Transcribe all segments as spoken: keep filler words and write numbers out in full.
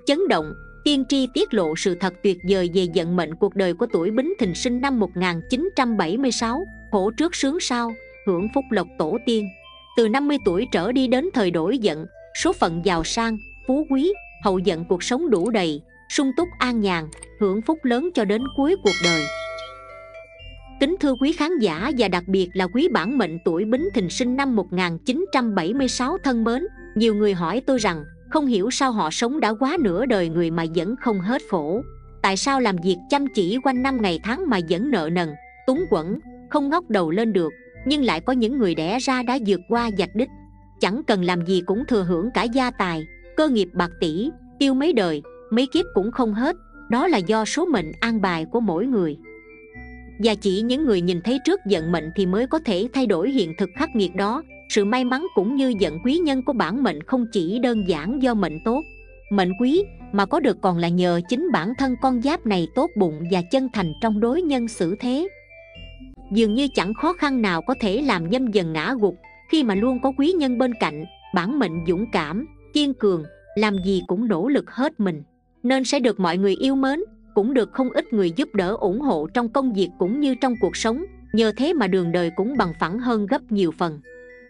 chấn động, tiên tri tiết lộ sự thật tuyệt vời về vận mệnh cuộc đời của tuổi Bính Thìn sinh năm một nghìn chín trăm bảy mươi sáu, khổ trước sướng sau, hưởng phúc lộc tổ tiên. Từ năm mươi tuổi trở đi đến thời đổi vận, số phận giàu sang, phú quý, hậu vận cuộc sống đủ đầy, sung túc an nhàn, hưởng phúc lớn cho đến cuối cuộc đời. Kính thưa quý khán giả và đặc biệt là quý bản mệnh tuổi Bính Thìn sinh năm một nghìn chín trăm bảy mươi sáu thân mến, nhiều người hỏi tôi rằng không hiểu sao họ sống đã quá nửa đời người mà vẫn không hết khổ. Tại sao làm việc chăm chỉ quanh năm ngày tháng mà vẫn nợ nần, túng quẫn, không ngóc đầu lên được, nhưng lại có những người đẻ ra đã vượt qua vạch đích, chẳng cần làm gì cũng thừa hưởng cả gia tài, cơ nghiệp bạc tỷ, tiêu mấy đời, mấy kiếp cũng không hết. Đó là do số mệnh an bài của mỗi người. Và chỉ những người nhìn thấy trước vận mệnh thì mới có thể thay đổi hiện thực khắc nghiệt đó. Sự may mắn cũng như vận quý nhân của bản mệnh không chỉ đơn giản do mệnh tốt, mệnh quý, mà có được còn là nhờ chính bản thân con giáp này tốt bụng và chân thành trong đối nhân xử thế. Dường như chẳng khó khăn nào có thể làm nhâm dần ngã gục, khi mà luôn có quý nhân bên cạnh. Bản mệnh dũng cảm, kiên cường, làm gì cũng nỗ lực hết mình, nên sẽ được mọi người yêu mến, cũng được không ít người giúp đỡ ủng hộ trong công việc cũng như trong cuộc sống. Nhờ thế mà đường đời cũng bằng phẳng hơn gấp nhiều phần.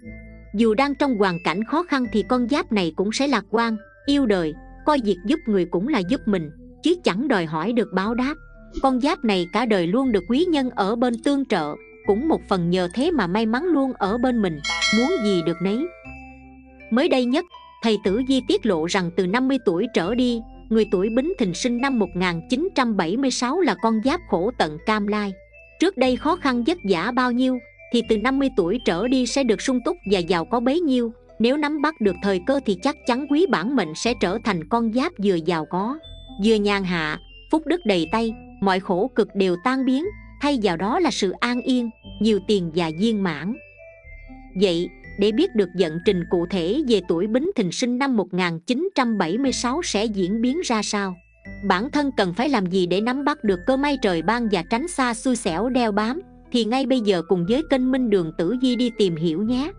Dù đang trong hoàn cảnh khó khăn thì con giáp này cũng sẽ lạc quan, yêu đời, coi việc giúp người cũng là giúp mình, chứ chẳng đòi hỏi được báo đáp. Con giáp này cả đời luôn được quý nhân ở bên tương trợ, cũng một phần nhờ thế mà may mắn luôn ở bên mình, muốn gì được nấy. Mới đây nhất, thầy Tử Vi tiết lộ rằng từ năm mươi tuổi trở đi, người tuổi Bính Thìn sinh năm một nghìn chín trăm bảy mươi sáu là con giáp khổ tận cam lai. Trước đây khó khăn vất vả bao nhiêu thì từ năm mươi tuổi trở đi sẽ được sung túc và giàu có bấy nhiêu. Nếu nắm bắt được thời cơ thì chắc chắn quý bản mệnh sẽ trở thành con giáp vừa giàu có, vừa nhàn hạ, phúc đức đầy tay, mọi khổ cực đều tan biến, thay vào đó là sự an yên, nhiều tiền và viên mãn. Vậy, để biết được vận trình cụ thể về tuổi Bính Thìn sinh năm một nghìn chín trăm bảy mươi sáu sẽ diễn biến ra sao, bản thân cần phải làm gì để nắm bắt được cơ may trời ban và tránh xa xui xẻo đeo bám, thì ngay bây giờ cùng với kênh Minh Đường Tử Vi đi tìm hiểu nhé.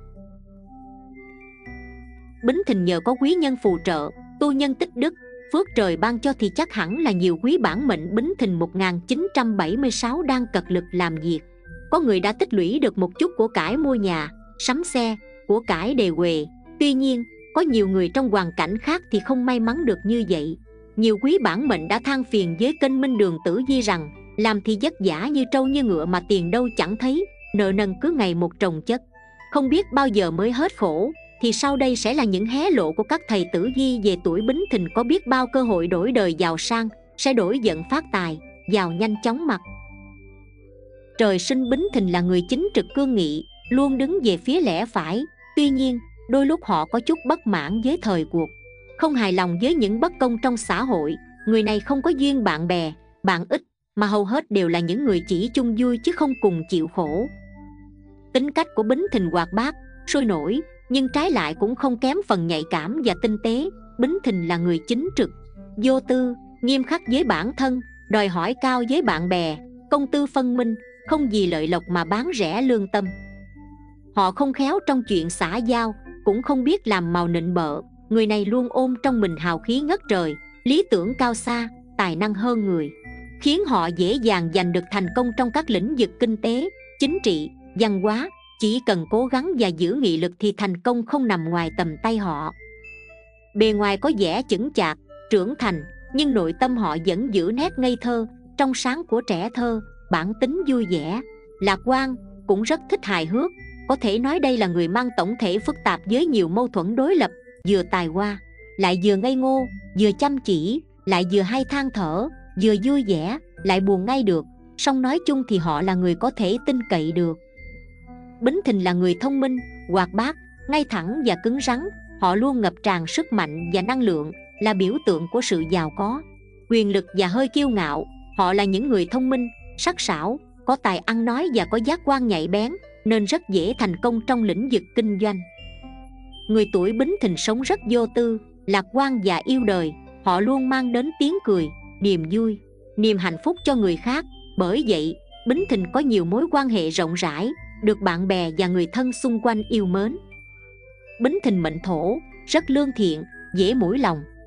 Bính Thìn nhờ có quý nhân phù trợ, tu nhân tích đức, phước trời ban cho thì chắc hẳn là nhiều quý bản mệnh Bính Thìn một nghìn chín trăm bảy mươi sáu đang cật lực làm việc. Có người đã tích lũy được một chút của cải mua nhà, sắm xe, của cải đề huề. Tuy nhiên, có nhiều người trong hoàn cảnh khác thì không may mắn được như vậy. Nhiều quý bản mệnh đã than phiền với kênh Minh Đường Tử Vi rằng làm thì vất vả như trâu như ngựa mà tiền đâu chẳng thấy, nợ nần cứ ngày một chồng chất, không biết bao giờ mới hết khổ. Thì sau đây sẽ là những hé lộ của các thầy Tử Vi về tuổi Bính Thìn có biết bao cơ hội đổi đời giàu sang, sẽ đổi vận phát tài, giàu nhanh chóng mặt. Trời sinh Bính Thìn là người chính trực cương nghị, luôn đứng về phía lẽ phải. Tuy nhiên, đôi lúc họ có chút bất mãn với thời cuộc, không hài lòng với những bất công trong xã hội. Người này không có duyên bạn bè, bạn ích, mà hầu hết đều là những người chỉ chung vui chứ không cùng chịu khổ. Tính cách của Bính Thìn hoạt bát, sôi nổi, nhưng trái lại cũng không kém phần nhạy cảm và tinh tế. Bính Thìn là người chính trực, vô tư, nghiêm khắc với bản thân, đòi hỏi cao với bạn bè, công tư phân minh, không vì lợi lộc mà bán rẻ lương tâm. Họ không khéo trong chuyện xã giao, cũng không biết làm màu nịnh bợ. Người này luôn ôm trong mình hào khí ngất trời, lý tưởng cao xa, tài năng hơn người, khiến họ dễ dàng giành được thành công trong các lĩnh vực kinh tế, chính trị, văn hóa. Chỉ cần cố gắng và giữ nghị lực thì thành công không nằm ngoài tầm tay họ. Bề ngoài có vẻ chững chạc, trưởng thành, nhưng nội tâm họ vẫn giữ nét ngây thơ, trong sáng của trẻ thơ. Bản tính vui vẻ, lạc quan, cũng rất thích hài hước. Có thể nói đây là người mang tổng thể phức tạp với nhiều mâu thuẫn đối lập, vừa tài hoa, lại vừa ngây ngô, vừa chăm chỉ, lại vừa hay than thở, vừa vui vẻ, lại buồn ngay được. Song nói chung thì họ là người có thể tin cậy được. Bính Thìn là người thông minh, hoạt bát, ngay thẳng và cứng rắn. Họ luôn ngập tràn sức mạnh và năng lượng, là biểu tượng của sự giàu có, quyền lực và hơi kiêu ngạo. Họ là những người thông minh, sắc sảo, có tài ăn nói và có giác quan nhạy bén, nên rất dễ thành công trong lĩnh vực kinh doanh. Người tuổi Bính Thìn sống rất vô tư, lạc quan và yêu đời. Họ luôn mang đến tiếng cười, niềm vui, niềm hạnh phúc cho người khác. Bởi vậy, Bính Thìn có nhiều mối quan hệ rộng rãi, được bạn bè và người thân xung quanh yêu mến. Bính Thìn mệnh thổ, rất lương thiện, dễ mũi lòng,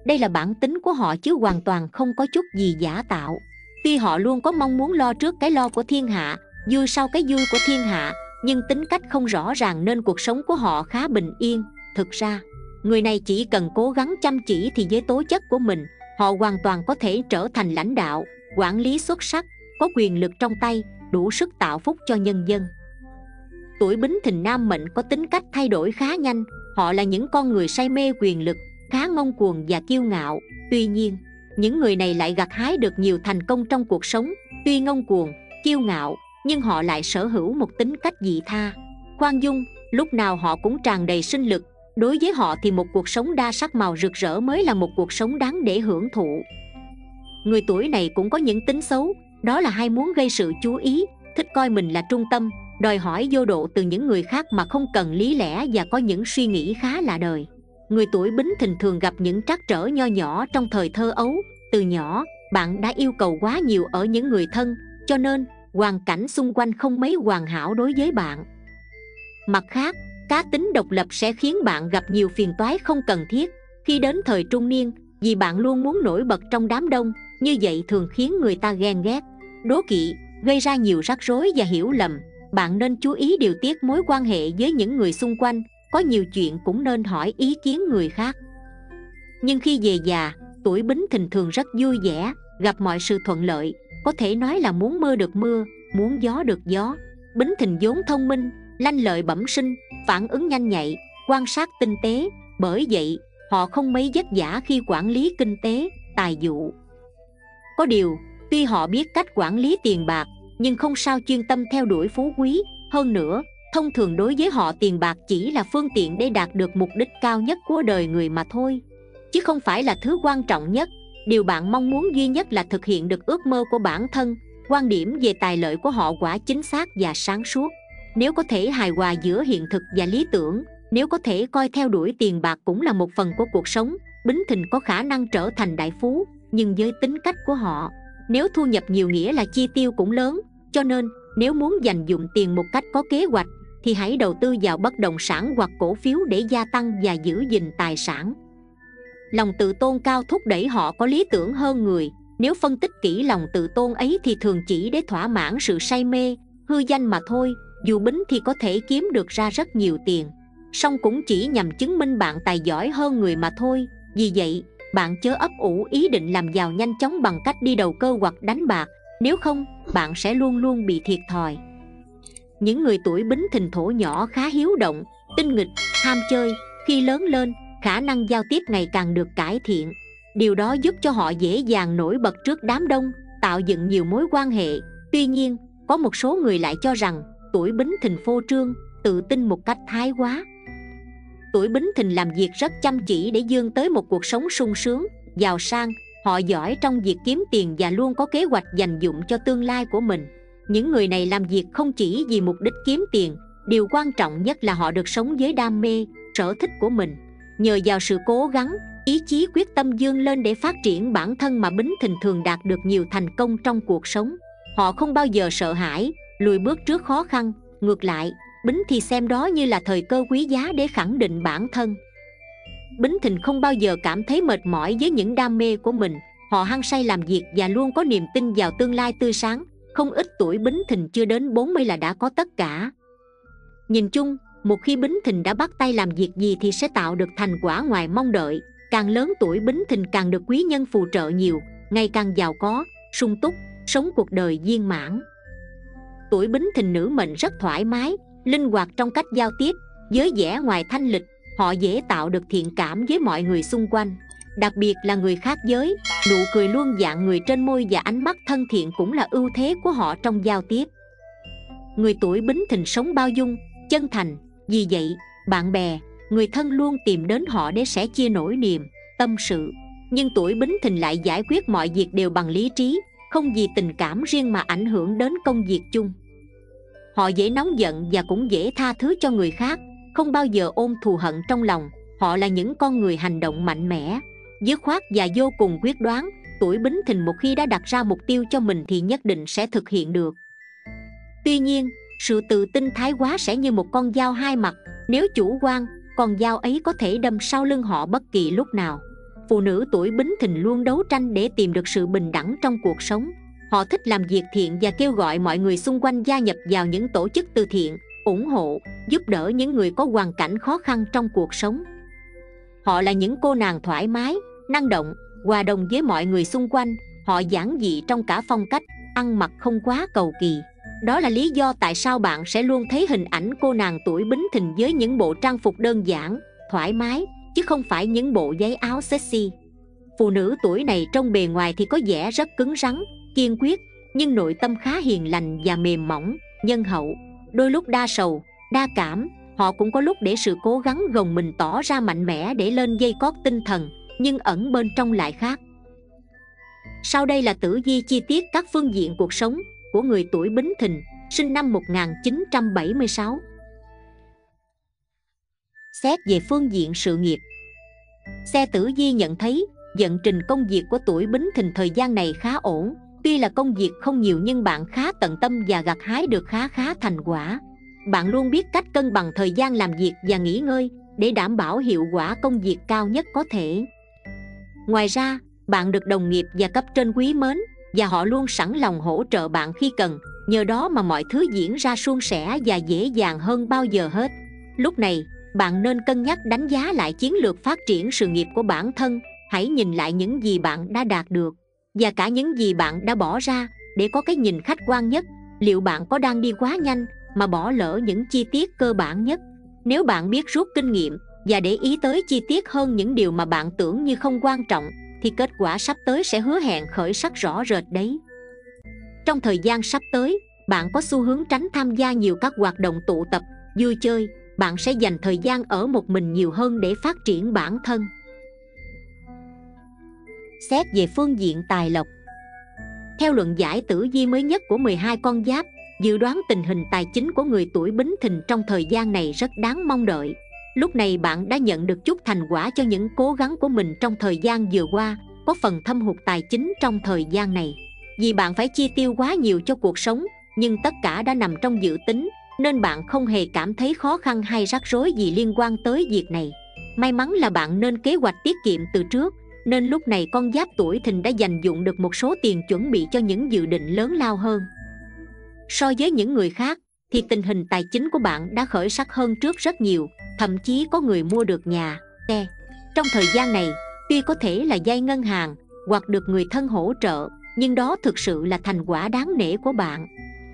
Đây là bản tính của họ chứ hoàn toàn không có chút gì giả tạo. Tuy họ luôn có mong muốn lo trước cái lo của thiên hạ, vui sau cái vui của thiên hạ, nhưng tính cách không rõ ràng nên cuộc sống của họ khá bình yên. Thực ra, người này chỉ cần cố gắng chăm chỉ thì với tố chất của mình, họ hoàn toàn có thể trở thành lãnh đạo, quản lý xuất sắc, có quyền lực trong tay, đủ sức tạo phúc cho nhân dân. Tuổi Bính Thìn nam mệnh có tính cách thay đổi khá nhanh. Họ là những con người say mê quyền lực, khá ngông cuồng và kiêu ngạo. Tuy nhiên, những người này lại gặt hái được nhiều thành công trong cuộc sống. Tuy ngông cuồng, kiêu ngạo, nhưng họ lại sở hữu một tính cách vị tha, khoan dung. Lúc nào họ cũng tràn đầy sinh lực. Đối với họ thì một cuộc sống đa sắc màu rực rỡ mới là một cuộc sống đáng để hưởng thụ. Người tuổi này cũng có những tính xấu, đó là hay muốn gây sự chú ý, thích coi mình là trung tâm, đòi hỏi vô độ từ những người khác mà không cần lý lẽ và có những suy nghĩ khá lạ đời. Người tuổi Bính Thìn thường gặp những trắc trở nho nhỏ trong thời thơ ấu. Từ nhỏ, bạn đã yêu cầu quá nhiều ở những người thân, cho nên hoàn cảnh xung quanh không mấy hoàn hảo đối với bạn. Mặt khác, cá tính độc lập sẽ khiến bạn gặp nhiều phiền toái không cần thiết khi đến thời trung niên, vì bạn luôn muốn nổi bật trong đám đông. Như vậy thường khiến người ta ghen ghét, đố kỵ, gây ra nhiều rắc rối và hiểu lầm. Bạn nên chú ý điều tiết mối quan hệ với những người xung quanh, có nhiều chuyện cũng nên hỏi ý kiến người khác. Nhưng khi về già, tuổi Bính Thìn thường rất vui vẻ, gặp mọi sự thuận lợi, có thể nói là muốn mưa được mưa, muốn gió được gió. Bính Thìn vốn thông minh, lanh lợi bẩm sinh, phản ứng nhanh nhạy, quan sát tinh tế. Bởi vậy, họ không mấy vất vả khi quản lý kinh tế, tài vụ. Có điều, tuy họ biết cách quản lý tiền bạc, nhưng không sao chuyên tâm theo đuổi phú quý. Hơn nữa, thông thường đối với họ tiền bạc chỉ là phương tiện để đạt được mục đích cao nhất của đời người mà thôi, chứ không phải là thứ quan trọng nhất. Điều bạn mong muốn duy nhất là thực hiện được ước mơ của bản thân. Quan điểm về tài lợi của họ quả chính xác và sáng suốt. Nếu có thể hài hòa giữa hiện thực và lý tưởng, nếu có thể coi theo đuổi tiền bạc cũng là một phần của cuộc sống, Bính Thìn có khả năng trở thành đại phú. Nhưng với tính cách của họ, nếu thu nhập nhiều nghĩa là chi tiêu cũng lớn. Cho nên, nếu muốn dành dụm tiền một cách có kế hoạch, thì hãy đầu tư vào bất động sản hoặc cổ phiếu để gia tăng và giữ gìn tài sản. Lòng tự tôn cao thúc đẩy họ có lý tưởng hơn người. Nếu phân tích kỹ lòng tự tôn ấy thì thường chỉ để thỏa mãn sự say mê, hư danh mà thôi. Dù Bính thì có thể kiếm được ra rất nhiều tiền, song cũng chỉ nhằm chứng minh bạn tài giỏi hơn người mà thôi. Vì vậy, bạn chớ ấp ủ ý định làm giàu nhanh chóng bằng cách đi đầu cơ hoặc đánh bạc. Nếu không, bạn sẽ luôn luôn bị thiệt thòi. Những người tuổi Bính Thìn thổ nhỏ khá hiếu động, tinh nghịch, ham chơi. Khi lớn lên, khả năng giao tiếp ngày càng được cải thiện. Điều đó giúp cho họ dễ dàng nổi bật trước đám đông, tạo dựng nhiều mối quan hệ. Tuy nhiên, có một số người lại cho rằng tuổi Bính Thìn phô trương, tự tin một cách thái quá. Tuổi Bính Thìn làm việc rất chăm chỉ để vươn tới một cuộc sống sung sướng, giàu sang. Họ giỏi trong việc kiếm tiền và luôn có kế hoạch dành dụm cho tương lai của mình. Những người này làm việc không chỉ vì mục đích kiếm tiền, điều quan trọng nhất là họ được sống với đam mê, sở thích của mình. Nhờ vào sự cố gắng, ý chí quyết tâm vươn lên để phát triển bản thân mà Bính Thìn thường đạt được nhiều thành công trong cuộc sống. Họ không bao giờ sợ hãi, lùi bước trước khó khăn. Ngược lại, Bính thì xem đó như là thời cơ quý giá để khẳng định bản thân. Bính Thìn không bao giờ cảm thấy mệt mỏi với những đam mê của mình. Họ hăng say làm việc và luôn có niềm tin vào tương lai tươi sáng. Không ít tuổi Bính Thìn chưa đến bốn mươi là đã có tất cả. Nhìn chung, một khi Bính Thìn đã bắt tay làm việc gì thì sẽ tạo được thành quả ngoài mong đợi. Càng lớn tuổi Bính Thìn càng được quý nhân phù trợ nhiều, ngày càng giàu có, sung túc, sống cuộc đời viên mãn. Tuổi Bính Thìn nữ mệnh rất thoải mái, linh hoạt trong cách giao tiếp, với vẻ ngoài thanh lịch. Họ dễ tạo được thiện cảm với mọi người xung quanh, đặc biệt là người khác giới. Nụ cười luôn dạng người trên môi và ánh mắt thân thiện cũng là ưu thế của họ trong giao tiếp. Người tuổi Bính Thìn sống bao dung, chân thành. Vì vậy, bạn bè, người thân luôn tìm đến họ để sẻ chia nỗi niềm, tâm sự. Nhưng tuổi Bính Thìn lại giải quyết mọi việc đều bằng lý trí, không vì tình cảm riêng mà ảnh hưởng đến công việc chung. Họ dễ nóng giận và cũng dễ tha thứ cho người khác, không bao giờ ôm thù hận trong lòng. Họ là những con người hành động mạnh mẽ, dứt khoát và vô cùng quyết đoán. Tuổi Bính Thìn một khi đã đặt ra mục tiêu cho mình thì nhất định sẽ thực hiện được. Tuy nhiên, sự tự tin thái quá sẽ như một con dao hai mặt. Nếu chủ quan, con dao ấy có thể đâm sau lưng họ bất kỳ lúc nào. Phụ nữ tuổi Bính Thìn luôn đấu tranh để tìm được sự bình đẳng trong cuộc sống. Họ thích làm việc thiện và kêu gọi mọi người xung quanh gia nhập vào những tổ chức từ thiện, ủng hộ, giúp đỡ những người có hoàn cảnh khó khăn trong cuộc sống. Họ là những cô nàng thoải mái, năng động, hòa đồng với mọi người xung quanh. Họ giản dị trong cả phong cách, ăn mặc không quá cầu kỳ. Đó là lý do tại sao bạn sẽ luôn thấy hình ảnh cô nàng tuổi Bính Thìn với những bộ trang phục đơn giản, thoải mái, chứ không phải những bộ váy áo sexy. Phụ nữ tuổi này trong bề ngoài thì có vẻ rất cứng rắn, kiên quyết, nhưng nội tâm khá hiền lành và mềm mỏng, nhân hậu. Đôi lúc đa sầu, đa cảm, họ cũng có lúc để sự cố gắng gồng mình tỏ ra mạnh mẽ để lên dây cót tinh thần, nhưng ẩn bên trong lại khác. Sau đây là tử vi chi tiết các phương diện cuộc sống của người tuổi Bính Thìn, sinh năm một nghìn chín trăm bảy mươi sáu. Xét về phương diện sự nghiệp, xe tử vi nhận thấy vận trình công việc của tuổi Bính Thìn thời gian này khá ổn. Tuy là công việc không nhiều nhưng bạn khá tận tâm và gặt hái được khá khá thành quả. Bạn luôn biết cách cân bằng thời gian làm việc và nghỉ ngơi để đảm bảo hiệu quả công việc cao nhất có thể. Ngoài ra, bạn được đồng nghiệp và cấp trên quý mến và họ luôn sẵn lòng hỗ trợ bạn khi cần. Nhờ đó mà mọi thứ diễn ra suôn sẻ và dễ dàng hơn bao giờ hết. Lúc này, bạn nên cân nhắc đánh giá lại chiến lược phát triển sự nghiệp của bản thân. Hãy nhìn lại những gì bạn đã đạt được và cả những gì bạn đã bỏ ra để có cái nhìn khách quan nhất. Liệu bạn có đang đi quá nhanh mà bỏ lỡ những chi tiết cơ bản nhất? Nếu bạn biết rút kinh nghiệm và để ý tới chi tiết hơn những điều mà bạn tưởng như không quan trọng, thì kết quả sắp tới sẽ hứa hẹn khởi sắc rõ rệt đấy. Trong thời gian sắp tới, bạn có xu hướng tránh tham gia nhiều các hoạt động tụ tập, vui chơi. Bạn sẽ dành thời gian ở một mình nhiều hơn để phát triển bản thân. Xét về phương diện tài lộc, theo luận giải tử vi mới nhất của mười hai con giáp, dự đoán tình hình tài chính của người tuổi Bính Thìn trong thời gian này rất đáng mong đợi. Lúc này bạn đã nhận được chút thành quả cho những cố gắng của mình trong thời gian vừa qua, có phần thâm hụt tài chính trong thời gian này. Vì bạn phải chi tiêu quá nhiều cho cuộc sống, nhưng tất cả đã nằm trong dự tính, nên bạn không hề cảm thấy khó khăn hay rắc rối gì liên quan tới việc này. May mắn là bạn nên kế hoạch tiết kiệm từ trước, nên lúc này con giáp tuổi Thìn đã dành dụm được một số tiền chuẩn bị cho những dự định lớn lao hơn. So với những người khác, thì tình hình tài chính của bạn đã khởi sắc hơn trước rất nhiều, thậm chí có người mua được nhà, xe. Trong thời gian này, tuy có thể là vay ngân hàng hoặc được người thân hỗ trợ, nhưng đó thực sự là thành quả đáng nể của bạn.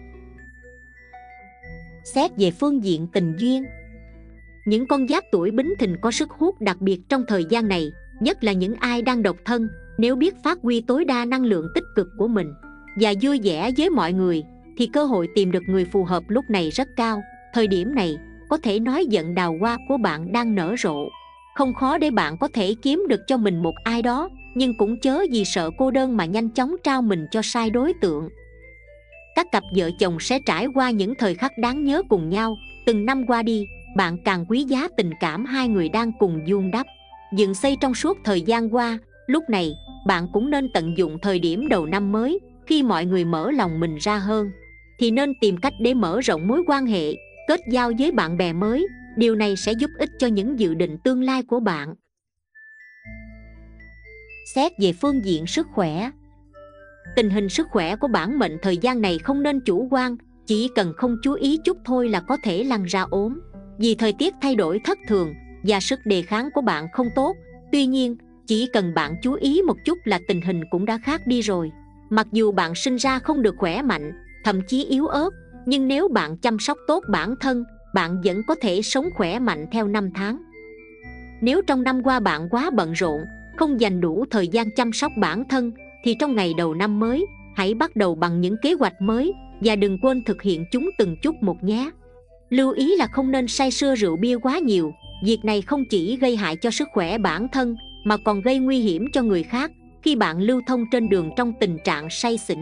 Xét về phương diện tình duyên, những con giáp tuổi Bính Thìn có sức hút đặc biệt trong thời gian này, nhất là những ai đang độc thân. Nếu biết phát huy tối đa năng lượng tích cực của mình và vui vẻ với mọi người, thì cơ hội tìm được người phù hợp lúc này rất cao. Thời điểm này, có thể nói vận đào hoa của bạn đang nở rộ. Không khó để bạn có thể kiếm được cho mình một ai đó, nhưng cũng chớ vì sợ cô đơn mà nhanh chóng trao mình cho sai đối tượng. Các cặp vợ chồng sẽ trải qua những thời khắc đáng nhớ cùng nhau. Từng năm qua đi, bạn càng quý giá tình cảm hai người đang cùng vun đắp, dựng xây trong suốt thời gian qua. Lúc này, bạn cũng nên tận dụng thời điểm đầu năm mới, khi mọi người mở lòng mình ra hơn, thì nên tìm cách để mở rộng mối quan hệ, kết giao với bạn bè mới. Điều này sẽ giúp ích cho những dự định tương lai của bạn. Xét về phương diện sức khỏe, tình hình sức khỏe của bản mệnh thời gian này không nên chủ quan. Chỉ cần không chú ý chút thôi là có thể lăn ra ốm, vì thời tiết thay đổi thất thường và sức đề kháng của bạn không tốt. Tuy nhiên, chỉ cần bạn chú ý một chút là tình hình cũng đã khác đi rồi. Mặc dù bạn sinh ra không được khỏe mạnh, thậm chí yếu ớt, nhưng nếu bạn chăm sóc tốt bản thân, bạn vẫn có thể sống khỏe mạnh theo năm tháng. Nếu trong năm qua bạn quá bận rộn, không dành đủ thời gian chăm sóc bản thân, thì trong ngày đầu năm mới, hãy bắt đầu bằng những kế hoạch mới và đừng quên thực hiện chúng từng chút một nhé. Lưu ý là không nên say sưa rượu bia quá nhiều. Việc này không chỉ gây hại cho sức khỏe bản thân mà còn gây nguy hiểm cho người khác khi bạn lưu thông trên đường trong tình trạng say xỉn.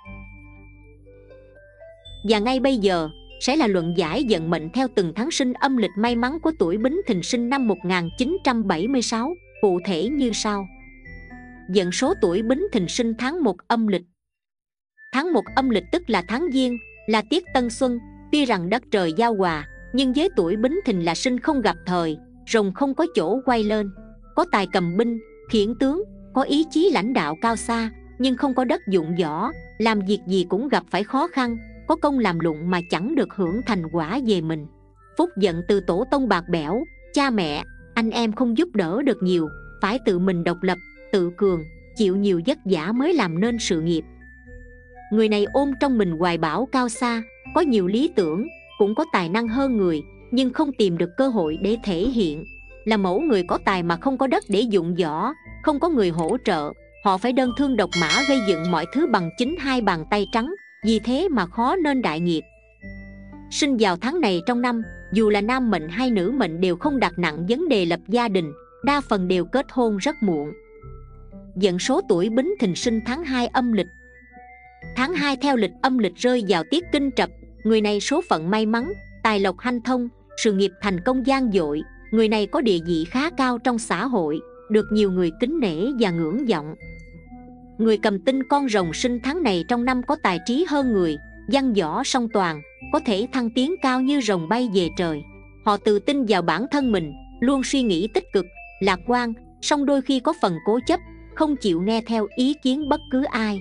Và ngay bây giờ sẽ là luận giải vận mệnh theo từng tháng sinh âm lịch may mắn của tuổi Bính Thìn sinh năm một nghìn chín trăm bảy mươi sáu, cụ thể như sau. Vận số tuổi Bính Thìn sinh tháng một âm lịch. Tháng một âm lịch tức là tháng Giêng, là tiết tân xuân. Tuy rằng đất trời giao hòa, nhưng với tuổi Bính Thìn là sinh không gặp thời, rồng không có chỗ quay lên. Có tài cầm binh, khiển tướng, có ý chí lãnh đạo cao xa, nhưng không có đất dụng võ, làm việc gì cũng gặp phải khó khăn, có công làm lụng mà chẳng được hưởng thành quả về mình. Phúc giận từ tổ tông bạc bẽo, cha mẹ, anh em không giúp đỡ được nhiều, phải tự mình độc lập, tự cường, chịu nhiều vất vả mới làm nên sự nghiệp. Người này ôm trong mình hoài bão cao xa, có nhiều lý tưởng, cũng có tài năng hơn người, nhưng không tìm được cơ hội để thể hiện. Là mẫu người có tài mà không có đất để dụng võ, không có người hỗ trợ, họ phải đơn thương độc mã gây dựng mọi thứ bằng chính hai bàn tay trắng, vì thế mà khó nên đại nghiệp. Sinh vào tháng này trong năm, dù là nam mệnh hay nữ mệnh đều không đặt nặng vấn đề lập gia đình, đa phần đều kết hôn rất muộn. Vận số tuổi Bính Thìn sinh tháng hai âm lịch. Tháng hai theo lịch âm lịch rơi vào tiết Kinh Trập, người này số phận may mắn, tài lộc hanh thông, sự nghiệp thành công vang dội. Người này có địa vị khá cao trong xã hội, được nhiều người kính nể và ngưỡng vọng. Người cầm tinh con rồng sinh tháng này trong năm có tài trí hơn người, văn võ song toàn, có thể thăng tiến cao như rồng bay về trời. Họ tự tin vào bản thân mình, luôn suy nghĩ tích cực, lạc quan, song đôi khi có phần cố chấp, không chịu nghe theo ý kiến bất cứ ai.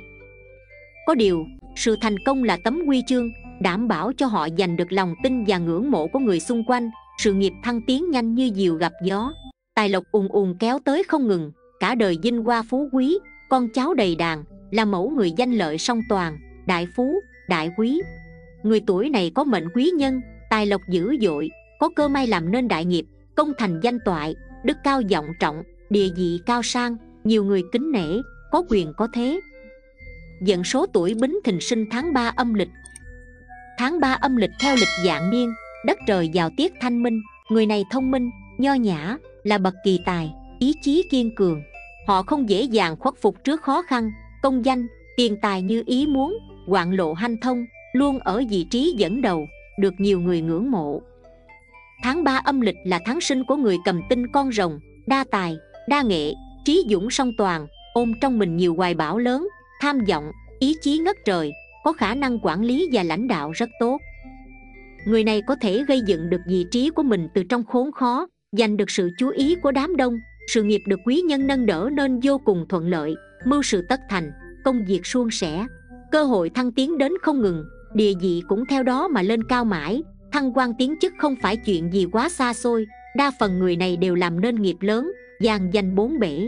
Có điều, sự thành công là tấm huy chương, đảm bảo cho họ giành được lòng tin và ngưỡng mộ của người xung quanh, sự nghiệp thăng tiến nhanh như diều gặp gió. Tài lộc ùn ùn kéo tới không ngừng, cả đời vinh hoa phú quý, con cháu đầy đàn, là mẫu người danh lợi song toàn, đại phú, đại quý. Người tuổi này có mệnh quý nhân, tài lộc dữ dội, có cơ may làm nên đại nghiệp, công thành danh toại, đức cao vọng trọng, địa vị cao sang, nhiều người kính nể, có quyền có thế. Vận số tuổi Bính Thìn sinh tháng ba âm lịch. Tháng ba âm lịch theo lịch vạn niên, đất trời vào tiết thanh minh, người này thông minh, nho nhã, là bậc kỳ tài, ý chí kiên cường. Họ không dễ dàng khuất phục trước khó khăn, công danh, tiền tài như ý muốn, hoạn lộ hanh thông, luôn ở vị trí dẫn đầu, được nhiều người ngưỡng mộ. Tháng ba âm lịch là tháng sinh của người cầm tinh con rồng, đa tài, đa nghệ, trí dũng song toàn, ôm trong mình nhiều hoài bão lớn, tham vọng, ý chí ngất trời, có khả năng quản lý và lãnh đạo rất tốt. Người này có thể gây dựng được vị trí của mình từ trong khốn khó, giành được sự chú ý của đám đông, sự nghiệp được quý nhân nâng đỡ nên vô cùng thuận lợi, mưu sự tất thành, công việc suôn sẻ, cơ hội thăng tiến đến không ngừng, địa vị cũng theo đó mà lên cao mãi. Thăng quan tiến chức không phải chuyện gì quá xa xôi, đa phần người này đều làm nên nghiệp lớn, vang danh bốn bể.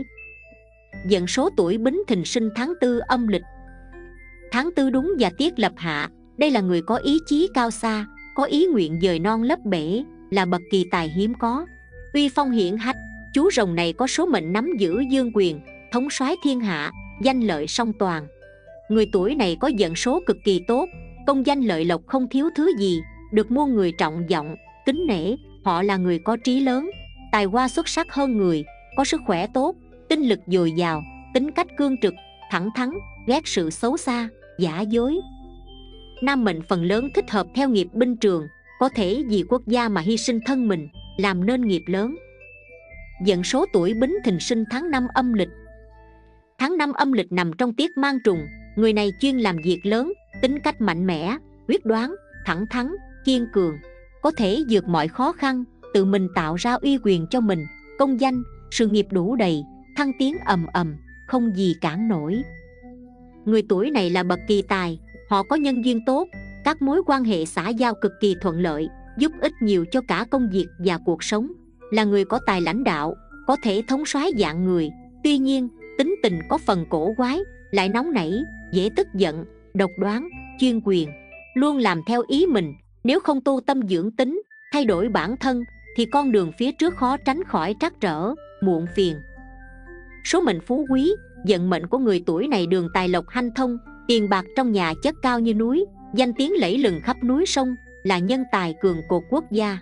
Vận số tuổi Bính Thìn sinh tháng tư âm lịch. Tháng tư đúng và tiết lập hạ, đây là người có ý chí cao xa, có ý nguyện dời non lấp bể, là bậc kỳ tài hiếm có, uy phong hiển hách. Chú rồng này có số mệnh nắm giữ dương quyền, thống soái thiên hạ, danh lợi song toàn. Người tuổi này có vận số cực kỳ tốt, công danh lợi lộc không thiếu thứ gì, được muôn người trọng vọng, kính nể. Họ là người có trí lớn, tài hoa xuất sắc hơn người, có sức khỏe tốt, tinh lực dồi dào, tính cách cương trực, thẳng thắn, ghét sự xấu xa, giả dối. Nam mệnh phần lớn thích hợp theo nghiệp binh trường, có thể vì quốc gia mà hy sinh thân mình, làm nên nghiệp lớn. Vận số tuổi Bính Thìn sinh tháng năm âm lịch. Tháng năm âm lịch nằm trong tiết mang trùng, người này chuyên làm việc lớn, tính cách mạnh mẽ, quyết đoán, thẳng thắn, kiên cường, có thể vượt mọi khó khăn, tự mình tạo ra uy quyền cho mình, công danh, sự nghiệp đủ đầy, thăng tiến ầm ầm, không gì cản nổi. Người tuổi này là bậc kỳ tài, họ có nhân duyên tốt, các mối quan hệ xã giao cực kỳ thuận lợi, giúp ích nhiều cho cả công việc và cuộc sống, là người có tài lãnh đạo, có thể thống soái vạn người. Tuy nhiên, tính tình có phần cổ quái, lại nóng nảy, dễ tức giận, độc đoán, chuyên quyền, luôn làm theo ý mình. Nếu không tu tâm dưỡng tính, thay đổi bản thân, thì con đường phía trước khó tránh khỏi trắc trở, muộn phiền. Số mệnh phú quý, vận mệnh của người tuổi này đường tài lộc hanh thông, tiền bạc trong nhà chất cao như núi, danh tiếng lẫy lừng khắp núi sông, là nhân tài cường cột quốc gia.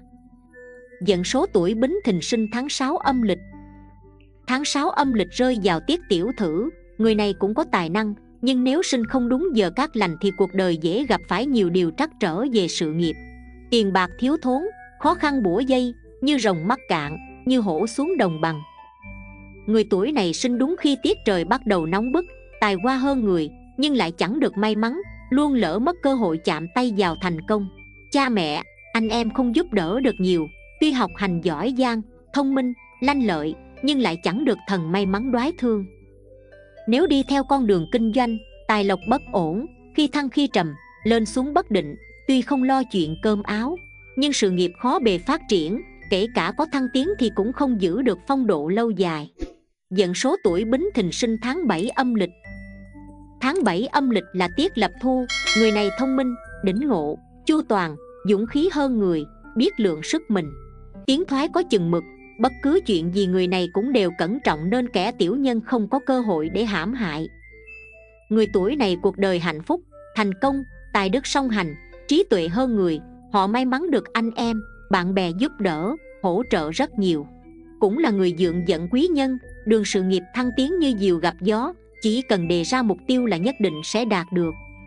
Vận số tuổi Bính Thìn sinh tháng sáu âm lịch. Tháng sáu âm lịch rơi vào tiết Tiểu Thử, người này cũng có tài năng, nhưng nếu sinh không đúng giờ cát lành thì cuộc đời dễ gặp phải nhiều điều trắc trở về sự nghiệp. Tiền bạc thiếu thốn, khó khăn bủa dây, như rồng mắc cạn, như hổ xuống đồng bằng. Người tuổi này sinh đúng khi tiết trời bắt đầu nóng bức, tài hoa hơn người, nhưng lại chẳng được may mắn, luôn lỡ mất cơ hội chạm tay vào thành công. Cha mẹ, anh em không giúp đỡ được nhiều, tuy học hành giỏi giang, thông minh, lanh lợi, nhưng lại chẳng được thần may mắn đoái thương. Nếu đi theo con đường kinh doanh, tài lộc bất ổn, khi thăng khi trầm, lên xuống bất định, tuy không lo chuyện cơm áo, nhưng sự nghiệp khó bề phát triển, kể cả có thăng tiến thì cũng không giữ được phong độ lâu dài. Vận số tuổi Bính Thìn sinh tháng bảy âm lịch. Tháng bảy âm lịch là tiết lập thu, người này thông minh, đỉnh ngộ, chu toàn, dũng khí hơn người, biết lượng sức mình, tiến thoái có chừng mực. Bất cứ chuyện gì người này cũng đều cẩn trọng nên kẻ tiểu nhân không có cơ hội để hãm hại. Người tuổi này cuộc đời hạnh phúc, thành công, tài đức song hành, trí tuệ hơn người. Họ may mắn được anh em, bạn bè giúp đỡ, hỗ trợ rất nhiều. Cũng là người dượng dẫn quý nhân, đường sự nghiệp thăng tiến như diều gặp gió, chỉ cần đề ra mục tiêu là nhất định sẽ đạt được.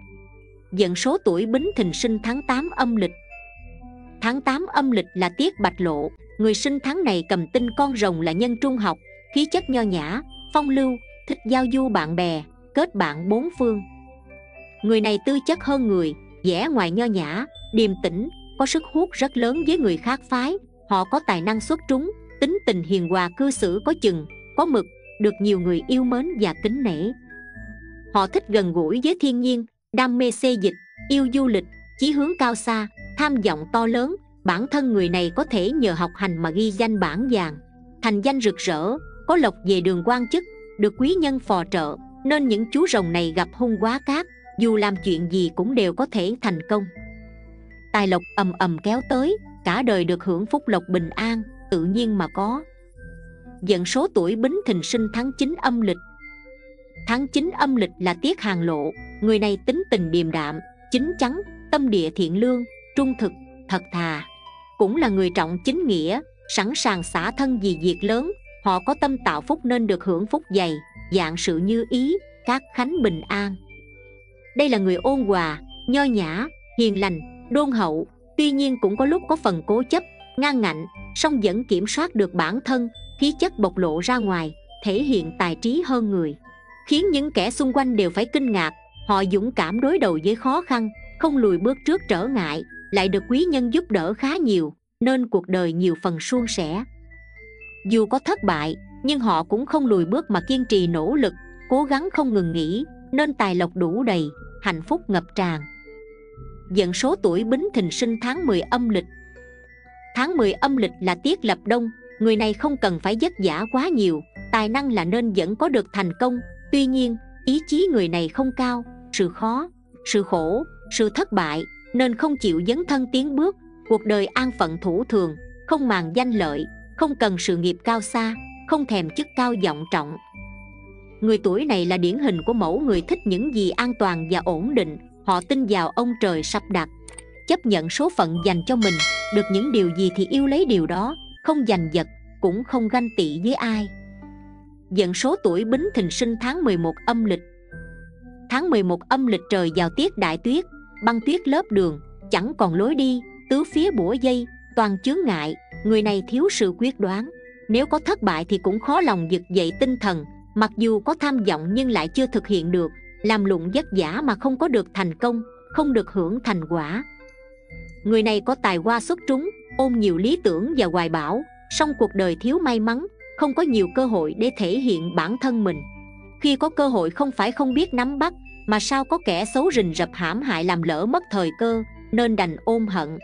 Vận số tuổi Bính Thìn sinh tháng tám âm lịch. Tháng tám âm lịch là tiết bạch lộ, người sinh tháng này cầm tinh con rồng là nhân trung học, khí chất nho nhã, phong lưu, thích giao du bạn bè, kết bạn bốn phương. Người này tư chất hơn người, vẻ ngoài nho nhã, điềm tĩnh, có sức hút rất lớn với người khác phái. Họ có tài năng xuất chúng, tính tình hiền hòa, cư xử có chừng, có mực, được nhiều người yêu mến và kính nể. Họ thích gần gũi với thiên nhiên, đam mê xê dịch, yêu du lịch, chí hướng cao xa, tham vọng to lớn. Bản thân người này có thể nhờ học hành mà ghi danh bảng vàng, thành danh rực rỡ, có lộc về đường quan chức, được quý nhân phò trợ, nên những chú rồng này gặp hung quá cát, dù làm chuyện gì cũng đều có thể thành công. Tài lộc ầm ầm kéo tới, cả đời được hưởng phúc lộc bình an, tự nhiên mà có. Vận số tuổi Bính Thìn sinh tháng chín âm lịch. Tháng chín âm lịch là tiết hàng lộ, người này tính tình điềm đạm, chính chắn, tâm địa thiện lương, trung thực, thật thà. Cũng là người trọng chính nghĩa, sẵn sàng xả thân vì việc lớn. Họ có tâm tạo phúc nên được hưởng phúc dày, vạn sự như ý, cát khánh bình an. Đây là người ôn hòa, nho nhã, hiền lành, đôn hậu, tuy nhiên cũng có lúc có phần cố chấp, ngang ngạnh, song vẫn kiểm soát được bản thân, khí chất bộc lộ ra ngoài, thể hiện tài trí hơn người, khiến những kẻ xung quanh đều phải kinh ngạc. Họ dũng cảm đối đầu với khó khăn, không lùi bước trước trở ngại, lại được quý nhân giúp đỡ khá nhiều, nên cuộc đời nhiều phần suôn sẻ. Dù có thất bại, nhưng họ cũng không lùi bước mà kiên trì nỗ lực, cố gắng không ngừng nghỉ, nên tài lộc đủ đầy, hạnh phúc ngập tràn. Vận số tuổi Bính Thìn sinh tháng mười âm lịch. Tháng mười âm lịch là tiết lập đông, người này không cần phải vất vả quá nhiều, tài năng là nên vẫn có được thành công. Tuy nhiên, ý chí người này không cao, sự khó, sự khổ, sự thất bại, nên không chịu dấn thân tiến bước. Cuộc đời an phận thủ thường, không màng danh lợi, không cần sự nghiệp cao xa, không thèm chức cao vọng trọng. Người tuổi này là điển hình của mẫu người thích những gì an toàn và ổn định. Họ tin vào ông trời sắp đặt, chấp nhận số phận dành cho mình, được những điều gì thì yêu lấy điều đó, không giành giật, cũng không ganh tị với ai. Vận số tuổi Bính Thìn sinh tháng mười một âm lịch. Tháng mười một âm lịch trời vào tiết đại tuyết, băng tuyết lớp đường, chẳng còn lối đi, tứ phía bủa dây, toàn chướng ngại. Người này thiếu sự quyết đoán, nếu có thất bại thì cũng khó lòng vực dậy tinh thần. Mặc dù có tham vọng nhưng lại chưa thực hiện được, làm lụng vất vả mà không có được thành công, không được hưởng thành quả. Người này có tài hoa xuất chúng, ôm nhiều lý tưởng và hoài bão, song cuộc đời thiếu may mắn, không có nhiều cơ hội để thể hiện bản thân mình. Khi có cơ hội không phải không biết nắm bắt, mà sao có kẻ xấu rình rập hãm hại làm lỡ mất thời cơ, nên đành ôm hận.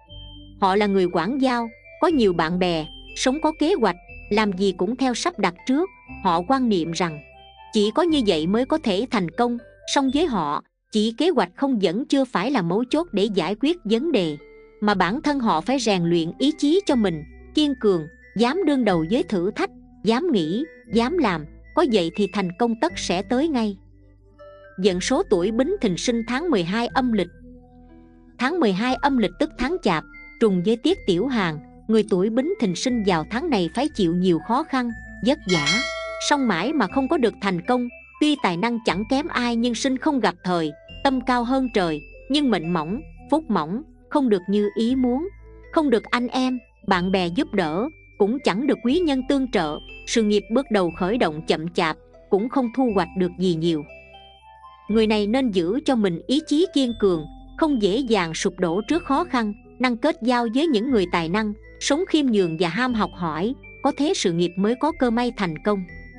Họ là người quảng giao, có nhiều bạn bè, sống có kế hoạch, làm gì cũng theo sắp đặt trước. Họ quan niệm rằng chỉ có như vậy mới có thể thành công, song với họ, chỉ kế hoạch không vẫn chưa phải là mấu chốt để giải quyết vấn đề, mà bản thân họ phải rèn luyện ý chí cho mình, kiên cường, dám đương đầu với thử thách, dám nghĩ, dám làm, có vậy thì thành công tất sẽ tới ngay. Vận số tuổi Bính Thìn sinh tháng mười hai âm lịch. Tháng mười hai âm lịch tức tháng Chạp, trùng với tiết tiểu hàn. Người tuổi Bính Thìn sinh vào tháng này phải chịu nhiều khó khăn, vất vả, song mãi mà không có được thành công. Tuy tài năng chẳng kém ai nhưng sinh không gặp thời, tâm cao hơn trời, nhưng mệnh mỏng, phúc mỏng, không được như ý muốn, không được anh em, bạn bè giúp đỡ, cũng chẳng được quý nhân tương trợ. Sự nghiệp bước đầu khởi động chậm chạp, cũng không thu hoạch được gì nhiều. Người này nên giữ cho mình ý chí kiên cường, không dễ dàng sụp đổ trước khó khăn, năng kết giao với những người tài năng, sống khiêm nhường và ham học hỏi, có thế sự nghiệp mới có cơ may thành công.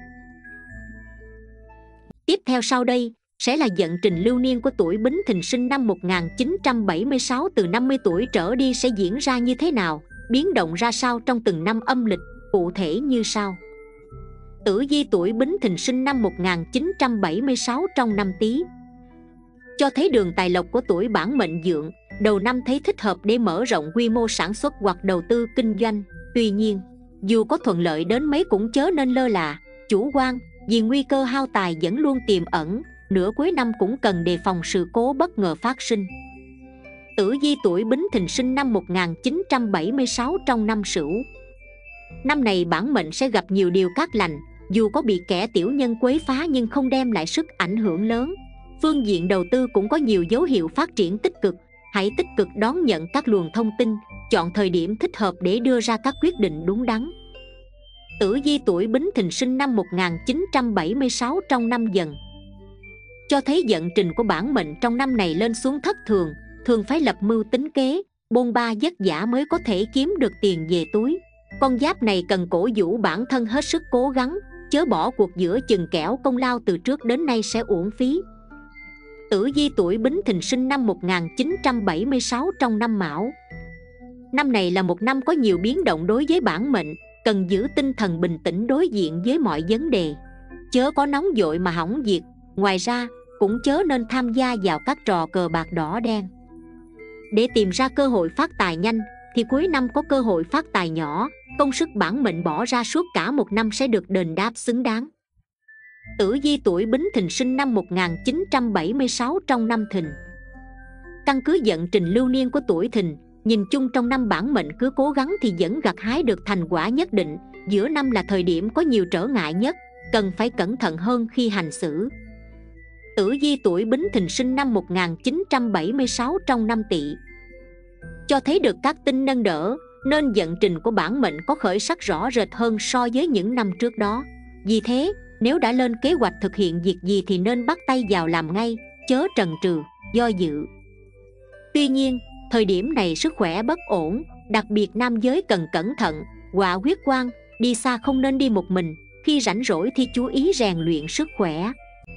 Tiếp theo sau đây sẽ là vận trình lưu niên của tuổi Bính Thìn sinh năm một nghìn chín trăm bảy mươi sáu, từ năm mươi tuổi trở đi sẽ diễn ra như thế nào, biến động ra sao trong từng năm âm lịch, cụ thể như sau. Tử vi tuổi Bính Thìn sinh năm một nghìn chín trăm bảy mươi sáu trong năm Tý, cho thấy đường tài lộc của tuổi Bản mệnh Dượng, đầu năm thấy thích hợp để mở rộng quy mô sản xuất hoặc đầu tư kinh doanh. Tuy nhiên, dù có thuận lợi đến mấy cũng chớ nên lơ là, chủ quan, vì nguy cơ hao tài vẫn luôn tiềm ẩn. Nửa cuối năm cũng cần đề phòng sự cố bất ngờ phát sinh. Tử vi tuổi Bính Thìn sinh năm một nghìn chín trăm bảy mươi sáu trong năm Sửu, năm này bản mệnh sẽ gặp nhiều điều cát lành, dù có bị kẻ tiểu nhân quấy phá nhưng không đem lại sức ảnh hưởng lớn. Phương diện đầu tư cũng có nhiều dấu hiệu phát triển tích cực, hãy tích cực đón nhận các luồng thông tin, chọn thời điểm thích hợp để đưa ra các quyết định đúng đắn. Tử vi tuổi Bính Thìn sinh năm một nghìn chín trăm bảy mươi sáu trong năm Dần, cho thấy vận trình của bản mệnh trong năm này lên xuống thất thường, thường phải lập mưu tính kế, bôn ba vất vả mới có thể kiếm được tiền về túi. Con giáp này cần cổ vũ bản thân hết sức cố gắng, chớ bỏ cuộc giữa chừng, kẻo công lao từ trước đến nay sẽ uổng phí. Tử vi tuổi Bính Thìn sinh năm một nghìn chín trăm bảy mươi sáu trong năm Mão, năm này là một năm có nhiều biến động đối với bản mệnh, cần giữ tinh thần bình tĩnh đối diện với mọi vấn đề, chớ có nóng vội mà hỏng việc. Ngoài ra, cũng chớ nên tham gia vào các trò cờ bạc đỏ đen. Để tìm ra cơ hội phát tài nhanh thì cuối năm có cơ hội phát tài nhỏ, công sức bản mệnh bỏ ra suốt cả một năm sẽ được đền đáp xứng đáng. Tử vi tuổi Bính Thìn sinh năm một nghìn chín trăm bảy mươi sáu trong năm Thìn, căn cứ vận trình lưu niên của tuổi Thìn, nhìn chung trong năm bản mệnh cứ cố gắng thì vẫn gặt hái được thành quả nhất định. Giữa năm là thời điểm có nhiều trở ngại nhất, cần phải cẩn thận hơn khi hành xử. Tử vi tuổi Bính Thìn sinh năm một nghìn chín trăm bảy mươi sáu trong năm Tỵ, cho thấy được các tinh nâng đỡ, nên vận trình của bản mệnh có khởi sắc rõ rệt hơn so với những năm trước đó. Vì thế, nếu đã lên kế hoạch thực hiện việc gì thì nên bắt tay vào làm ngay, chớ trần trừ, do dự. Tuy nhiên, thời điểm này sức khỏe bất ổn, đặc biệt nam giới cần cẩn thận, họa huyết quang, đi xa không nên đi một mình, khi rảnh rỗi thì chú ý rèn luyện sức khỏe.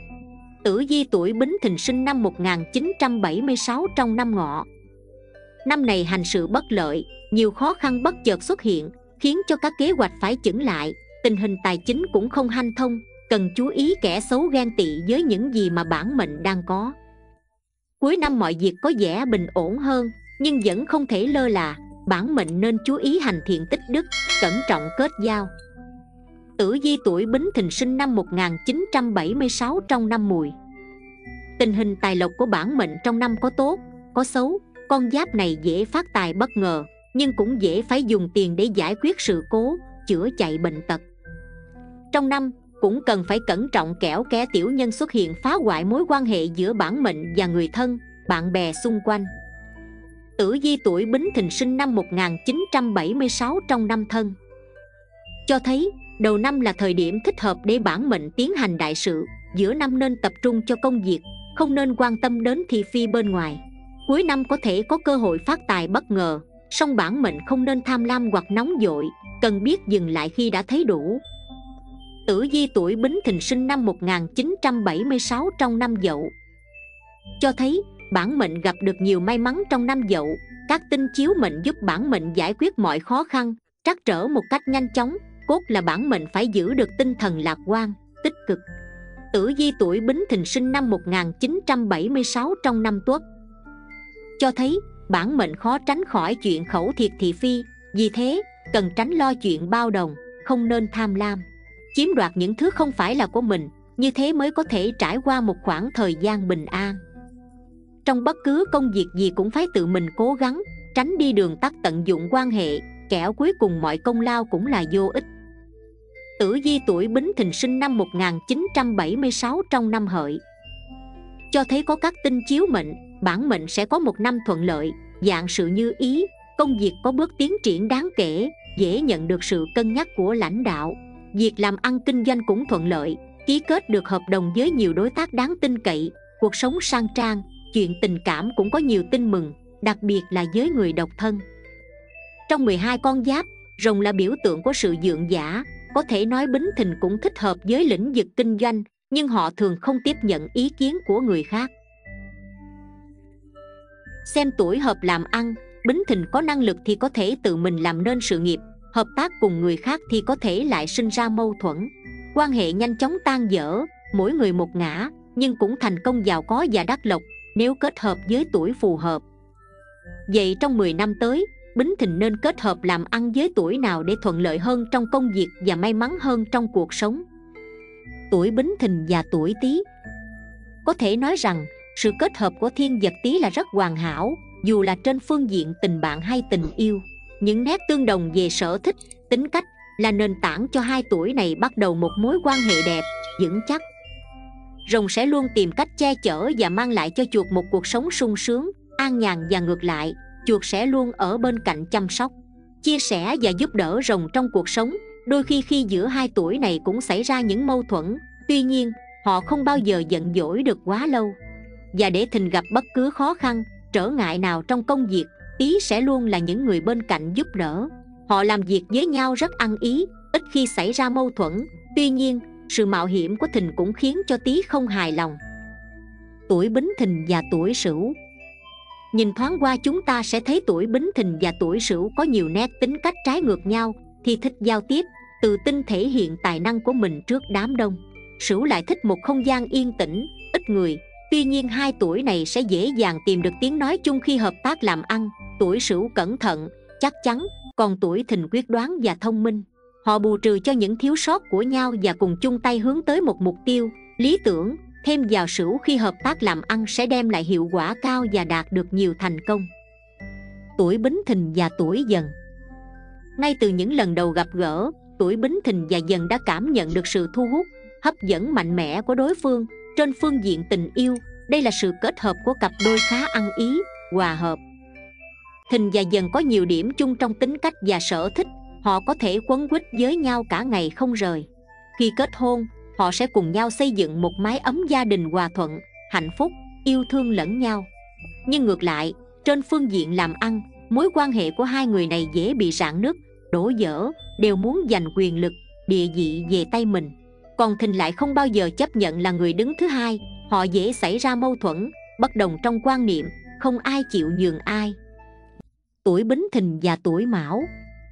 Tử vi tuổi Bính Thìn sinh năm một nghìn chín trăm bảy mươi sáu trong năm Ngọ, năm này hành sự bất lợi, nhiều khó khăn bất chợt xuất hiện, khiến cho các kế hoạch phải chững lại. Tình hình tài chính cũng không hanh thông, cần chú ý kẻ xấu ghen tị với những gì mà bản mệnh đang có. Cuối năm mọi việc có vẻ bình ổn hơn, nhưng vẫn không thể lơ là, bản mệnh nên chú ý hành thiện tích đức, cẩn trọng kết giao. Tử vi tuổi Bính Thìn sinh năm một nghìn chín trăm bảy mươi sáu trong năm Mùi, tình hình tài lộc của bản mệnh trong năm có tốt, có xấu. Con giáp này dễ phát tài bất ngờ, nhưng cũng dễ phải dùng tiền để giải quyết sự cố, chữa chạy bệnh tật. Trong năm cũng cần phải cẩn trọng, kẻo kẻ tiểu nhân xuất hiện phá hoại mối quan hệ giữa bản mệnh và người thân, bạn bè xung quanh. Tử vi tuổi Bính Thìn sinh năm một nghìn chín trăm bảy mươi sáu trong năm Thân, cho thấy đầu năm là thời điểm thích hợp để bản mệnh tiến hành đại sự. Giữa năm nên tập trung cho công việc, không nên quan tâm đến thị phi bên ngoài. Cuối năm có thể có cơ hội phát tài bất ngờ, song bản mệnh không nên tham lam hoặc nóng vội, cần biết dừng lại khi đã thấy đủ. Tử vi tuổi Bính Thìn sinh năm một nghìn chín trăm bảy mươi sáu trong năm Dậu, cho thấy bản mệnh gặp được nhiều may mắn trong năm Dậu. Các tinh chiếu mệnh giúp bản mệnh giải quyết mọi khó khăn, trắc trở một cách nhanh chóng. Cốt là bản mệnh phải giữ được tinh thần lạc quan, tích cực. Tử vi tuổi Bính Thìn sinh năm một nghìn chín trăm bảy mươi sáu trong năm Tuất, cho thấy bản mệnh khó tránh khỏi chuyện khẩu thiệt thị phi. Vì thế, cần tránh lo chuyện bao đồng, không nên tham lam, chiếm đoạt những thứ không phải là của mình. Như thế mới có thể trải qua một khoảng thời gian bình an. Trong bất cứ công việc gì cũng phải tự mình cố gắng, tránh đi đường tắt, tận dụng quan hệ, kẻo cuối cùng mọi công lao cũng là vô ích. Tử vi tuổi Bính Thìn sinh năm một nghìn chín trăm bảy mươi sáu trong năm Hợi, cho thấy có các tinh chiếu mệnh, bản mệnh sẽ có một năm thuận lợi, vạn sự như ý, công việc có bước tiến triển đáng kể, dễ nhận được sự cân nhắc của lãnh đạo. Việc làm ăn kinh doanh cũng thuận lợi, ký kết được hợp đồng với nhiều đối tác đáng tin cậy. Cuộc sống sang trang, chuyện tình cảm cũng có nhiều tin mừng, đặc biệt là với người độc thân. Trong mười hai con giáp, Rồng là biểu tượng của sự dượng dã, có thể nói Bính Thìn cũng thích hợp với lĩnh vực kinh doanh, nhưng họ thường không tiếp nhận ý kiến của người khác. Xem tuổi hợp làm ăn, Bính Thìn có năng lực thì có thể tự mình làm nên sự nghiệp, hợp tác cùng người khác thì có thể lại sinh ra mâu thuẫn. Quan hệ nhanh chóng tan vỡ, mỗi người một ngã, nhưng cũng thành công giàu có và đắc lộc nếu kết hợp với tuổi phù hợp. Vậy trong mười năm tới, Bính Thìn nên kết hợp làm ăn với tuổi nào để thuận lợi hơn trong công việc và may mắn hơn trong cuộc sống? Tuổi Bính Thìn và tuổi Tý. Có thể nói rằng sự kết hợp của thiên vật Tý là rất hoàn hảo, dù là trên phương diện tình bạn hay tình yêu. Những nét tương đồng về sở thích, tính cách là nền tảng cho hai tuổi này bắt đầu một mối quan hệ đẹp, vững chắc. Rồng sẽ luôn tìm cách che chở và mang lại cho chuột một cuộc sống sung sướng, an nhàn, và ngược lại, chuột sẽ luôn ở bên cạnh chăm sóc, chia sẻ và giúp đỡ rồng trong cuộc sống. Đôi khi khi giữa hai tuổi này cũng xảy ra những mâu thuẫn, tuy nhiên họ không bao giờ giận dỗi được quá lâu. Và để Thìn gặp bất cứ khó khăn, trở ngại nào trong công việc, Tý sẽ luôn là những người bên cạnh giúp đỡ. Họ làm việc với nhau rất ăn ý, ít khi xảy ra mâu thuẫn. Tuy nhiên, sự mạo hiểm của Thìn cũng khiến cho Tý không hài lòng. Tuổi Bính Thìn và tuổi Sửu. Nhìn thoáng qua chúng ta sẽ thấy tuổi Bính Thìn và tuổi Sửu có nhiều nét tính cách trái ngược nhau, thì thích giao tiếp, tự tin thể hiện tài năng của mình trước đám đông. Sửu lại thích một không gian yên tĩnh, ít người. Tuy nhiên hai tuổi này sẽ dễ dàng tìm được tiếng nói chung khi hợp tác làm ăn. Tuổi Sửu cẩn thận, chắc chắn, còn tuổi Thìn quyết đoán và thông minh. Họ bù trừ cho những thiếu sót của nhau và cùng chung tay hướng tới một mục tiêu, lý tưởng. Thêm vào Sửu khi hợp tác làm ăn sẽ đem lại hiệu quả cao và đạt được nhiều thành công. Tuổi Bính Thìn và tuổi Dần. Ngay từ những lần đầu gặp gỡ, tuổi Bính Thìn và Dần đã cảm nhận được sự thu hút, hấp dẫn mạnh mẽ của đối phương. Trên phương diện tình yêu, đây là sự kết hợp của cặp đôi khá ăn ý, hòa hợp. Thìn và Dần có nhiều điểm chung trong tính cách và sở thích. Họ có thể quấn quýt với nhau cả ngày không rời. Khi kết hôn, họ sẽ cùng nhau xây dựng một mái ấm gia đình hòa thuận, hạnh phúc, yêu thương lẫn nhau. Nhưng ngược lại, trên phương diện làm ăn, mối quan hệ của hai người này dễ bị rạn nứt, đổ vỡ, đều muốn giành quyền lực, địa vị về tay mình. Còn Thìn lại không bao giờ chấp nhận là người đứng thứ hai. Họ dễ xảy ra mâu thuẫn, bất đồng trong quan niệm, không ai chịu nhường ai. Tuổi Bính Thìn và tuổi Mão.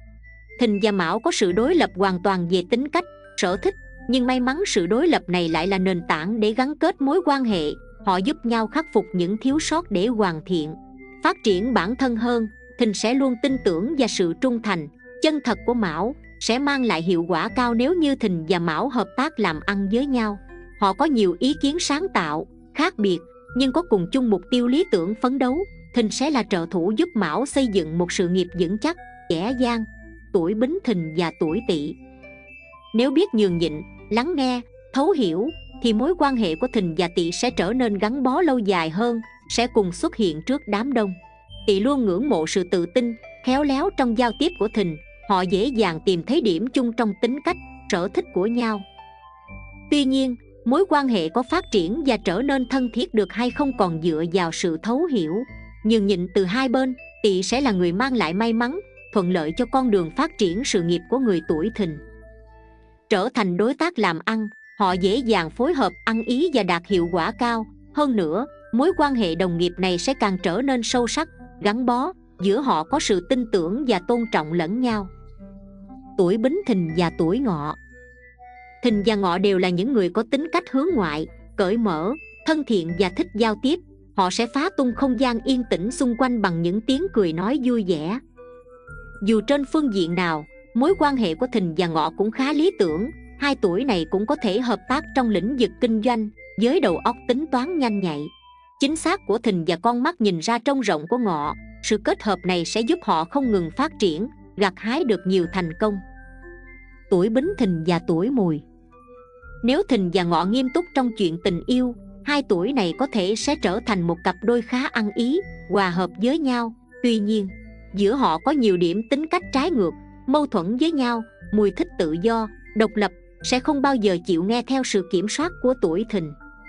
Thìn và Mão có sự đối lập hoàn toàn về tính cách, sở thích, nhưng may mắn sự đối lập này lại là nền tảng để gắn kết mối quan hệ. Họ giúp nhau khắc phục những thiếu sót để hoàn thiện, phát triển bản thân hơn. Thìn sẽ luôn tin tưởng và sự trung thành, chân thật của Mão sẽ mang lại hiệu quả cao nếu như Thìn và Mão hợp tác làm ăn với nhau. Họ có nhiều ý kiến sáng tạo, khác biệt, nhưng có cùng chung mục tiêu lý tưởng phấn đấu. Thìn sẽ là trợ thủ giúp Mão xây dựng một sự nghiệp vững chắc, dễ dàng. Tuổi Bính Thìn và tuổi Tỵ. Nếu biết nhường nhịn, lắng nghe, thấu hiểu, thì mối quan hệ của Thìn và Tỵ sẽ trở nên gắn bó lâu dài hơn, sẽ cùng xuất hiện trước đám đông. Tỵ luôn ngưỡng mộ sự tự tin, khéo léo trong giao tiếp của Thìn. Họ dễ dàng tìm thấy điểm chung trong tính cách, sở thích của nhau. Tuy nhiên, mối quan hệ có phát triển và trở nên thân thiết được hay không còn dựa vào sự thấu hiểu, nhường nhịn từ hai bên. Tỵ sẽ là người mang lại may mắn, thuận lợi cho con đường phát triển sự nghiệp của người tuổi Thìn. Trở thành đối tác làm ăn, họ dễ dàng phối hợp ăn ý và đạt hiệu quả cao. Hơn nữa, mối quan hệ đồng nghiệp này sẽ càng trở nên sâu sắc, gắn bó. Giữa họ có sự tin tưởng và tôn trọng lẫn nhau. Tuổi Bính Thìn và tuổi Ngọ. Thìn và Ngọ đều là những người có tính cách hướng ngoại, cởi mở, thân thiện và thích giao tiếp. Họ sẽ phá tung không gian yên tĩnh xung quanh bằng những tiếng cười nói vui vẻ. Dù trên phương diện nào, mối quan hệ của Thìn và Ngọ cũng khá lý tưởng. Hai tuổi này cũng có thể hợp tác trong lĩnh vực kinh doanh, với đầu óc tính toán nhanh nhạy. Chính xác của Thìn và con mắt nhìn ra trông rộng của Ngọ. Sự kết hợp này sẽ giúp họ không ngừng phát triển, gặt hái được nhiều thành công. Tuổi Bính Thìn và tuổi Mùi. Nếu Thìn và Ngọ nghiêm túc trong chuyện tình yêu, hai tuổi này có thể sẽ trở thành một cặp đôi khá ăn ý, hòa hợp với nhau. Tuy nhiên, giữa họ có nhiều điểm tính cách trái ngược, mâu thuẫn với nhau. Mùi thích tự do, độc lập, sẽ không bao giờ chịu nghe theo sự kiểm soát của tuổi Thìn.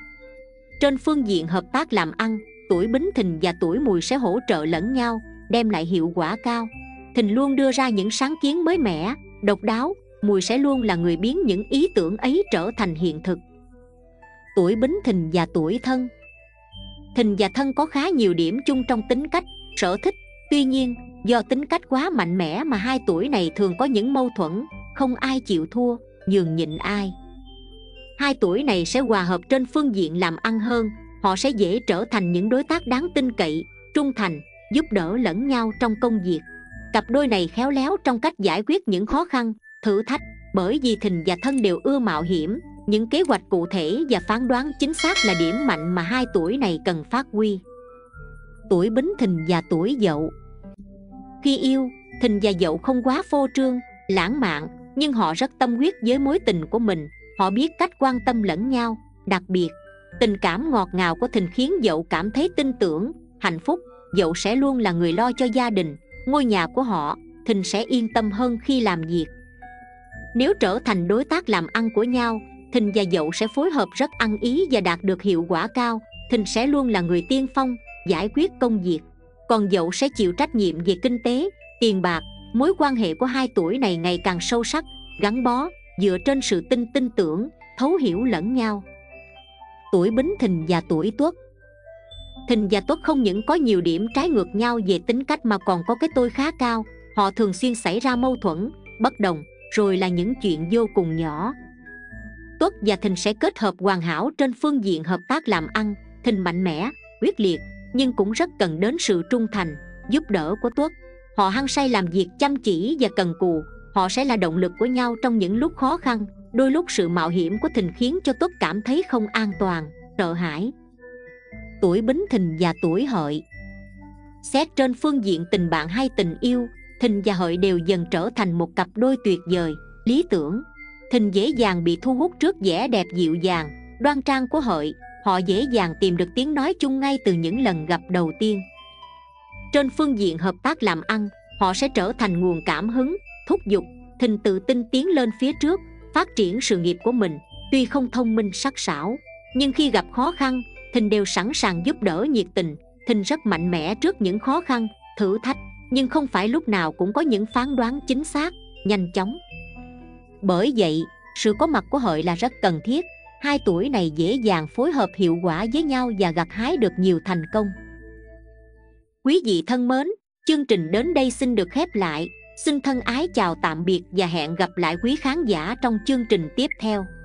Trên phương diện hợp tác làm ăn, tuổi Bính Thìn và tuổi Mùi sẽ hỗ trợ lẫn nhau, đem lại hiệu quả cao. Thìn luôn đưa ra những sáng kiến mới mẻ, độc đáo. Mùi sẽ luôn là người biến những ý tưởng ấy trở thành hiện thực. Tuổi Bính Thìn và tuổi Thân. Thìn và Thân có khá nhiều điểm chung trong tính cách, sở thích. Tuy nhiên, do tính cách quá mạnh mẽ mà hai tuổi này thường có những mâu thuẫn, không ai chịu thua, nhường nhịn ai. Hai tuổi này sẽ hòa hợp trên phương diện làm ăn hơn. Họ sẽ dễ trở thành những đối tác đáng tin cậy, trung thành, giúp đỡ lẫn nhau trong công việc. Cặp đôi này khéo léo trong cách giải quyết những khó khăn, thử thách. Bởi vì Thìn và Thân đều ưa mạo hiểm, những kế hoạch cụ thể và phán đoán chính xác là điểm mạnh mà hai tuổi này cần phát huy. Tuổi Bính Thìn và tuổi Dậu. Khi yêu, Thìn và Dậu không quá phô trương, lãng mạn, nhưng họ rất tâm huyết với mối tình của mình. Họ biết cách quan tâm lẫn nhau. Đặc biệt, tình cảm ngọt ngào của Thìn khiến Dậu cảm thấy tin tưởng, hạnh phúc. Dậu sẽ luôn là người lo cho gia đình, ngôi nhà của họ. Thìn sẽ yên tâm hơn khi làm việc. Nếu trở thành đối tác làm ăn của nhau, Thìn và Dậu sẽ phối hợp rất ăn ý và đạt được hiệu quả cao. Thìn sẽ luôn là người tiên phong, giải quyết công việc, còn Dậu sẽ chịu trách nhiệm về kinh tế, tiền bạc. Mối quan hệ của hai tuổi này ngày càng sâu sắc, gắn bó, dựa trên sự tin tin tưởng, thấu hiểu lẫn nhau. Tuổi Bính Thìn và tuổi Tuất. Thìn và Tuất không những có nhiều điểm trái ngược nhau về tính cách mà còn có cái tôi khá cao. Họ thường xuyên xảy ra mâu thuẫn, bất đồng, rồi là những chuyện vô cùng nhỏ. Tuất và Thìn sẽ kết hợp hoàn hảo trên phương diện hợp tác làm ăn. Thìn mạnh mẽ, quyết liệt, nhưng cũng rất cần đến sự trung thành, giúp đỡ của Tuất. Họ hăng say làm việc chăm chỉ và cần cù. Họ sẽ là động lực của nhau trong những lúc khó khăn. Đôi lúc sự mạo hiểm của Thìn khiến cho Tuất cảm thấy không an toàn, sợ hãi. Tuổi Bính Thìn và tuổi Hợi. Xét trên phương diện tình bạn hay tình yêu, Thìn và Hợi đều dần trở thành một cặp đôi tuyệt vời, lý tưởng. Thìn dễ dàng bị thu hút trước vẻ đẹp dịu dàng, đoan trang của Hợi. Họ dễ dàng tìm được tiếng nói chung ngay từ những lần gặp đầu tiên. Trên phương diện hợp tác làm ăn, họ sẽ trở thành nguồn cảm hứng, thúc giục. Thìn tự tin tiến lên phía trước, phát triển sự nghiệp của mình. Tuy không thông minh sắc sảo, nhưng khi gặp khó khăn, Thìn đều sẵn sàng giúp đỡ nhiệt tình. Thìn rất mạnh mẽ trước những khó khăn, thử thách, nhưng không phải lúc nào cũng có những phán đoán chính xác, nhanh chóng. Bởi vậy, sự có mặt của Hợi là rất cần thiết. Hai tuổi này dễ dàng phối hợp hiệu quả với nhau và gặt hái được nhiều thành công. Quý vị thân mến, chương trình đến đây xin được khép lại. Xin thân ái chào tạm biệt và hẹn gặp lại quý khán giả trong chương trình tiếp theo.